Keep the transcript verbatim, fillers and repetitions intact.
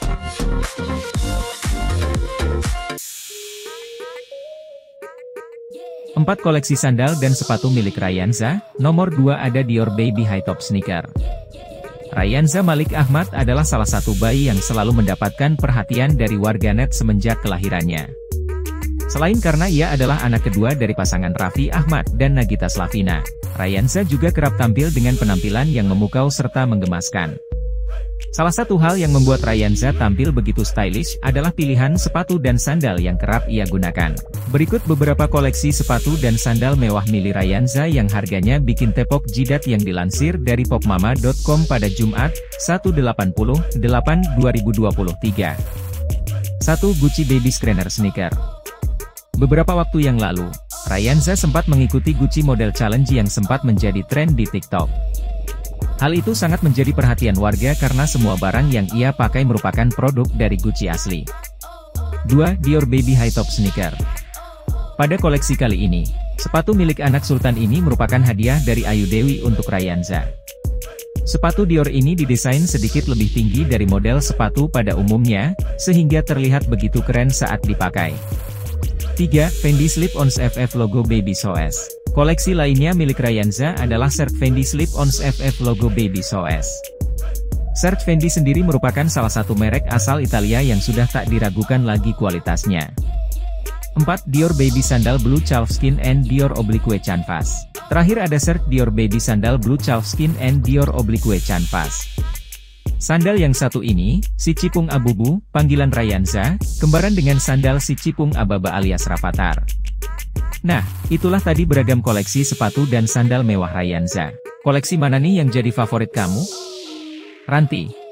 Empat koleksi sandal dan sepatu milik Ryanza. Nomor dua ada Dior Baby High Top Sneaker. Ryanza Malik Ahmad adalah salah satu bayi yang selalu mendapatkan perhatian dari warganet semenjak kelahirannya. Selain karena ia adalah anak kedua dari pasangan Raffi Ahmad dan Nagita Slavina, Ryanza juga kerap tampil dengan penampilan yang memukau serta menggemaskan. Salah satu hal yang membuat Ryanza tampil begitu stylish adalah pilihan sepatu dan sandal yang kerap ia gunakan. Berikut beberapa koleksi sepatu dan sandal mewah milik Ryanza yang harganya bikin tepok jidat yang dilansir dari popmama dot com pada Jumat, satu delapan puluh delapan dua ribu dua puluh tiga. satu Gucci Baby Screener Sneaker. Beberapa waktu yang lalu, Ryanza sempat mengikuti Gucci Model Challenge yang sempat menjadi tren di TikTok. Hal itu sangat menjadi perhatian warga karena semua barang yang ia pakai merupakan produk dari Gucci asli. dua Dior Baby High Top Sneaker. Pada koleksi kali ini, sepatu milik anak sultan ini merupakan hadiah dari Ayu Dewi untuk Ryanza. Sepatu Dior ini didesain sedikit lebih tinggi dari model sepatu pada umumnya, sehingga terlihat begitu keren saat dipakai. tiga Fendi Slip-Ons F F Logo Baby S O S. Koleksi lainnya milik Ryanza adalah shirt Fendi Slip-Ons F F Logo Baby S O S. Shirt Fendi sendiri merupakan salah satu merek asal Italia yang sudah tak diragukan lagi kualitasnya. empat Dior Baby Sandal Blue Calfskin and Dior Oblique Canvas. Terakhir ada shirt Dior Baby Sandal Blue Calfskin and Dior Oblique Canvas. Sandal yang satu ini, si Cipung Abubu, panggilan Ryanza, kembaran dengan sandal si Cipung Ababa alias Rafathar. Nah, itulah tadi beragam koleksi sepatu dan sandal mewah Ryanza. Koleksi mana nih yang jadi favorit kamu? Ranti.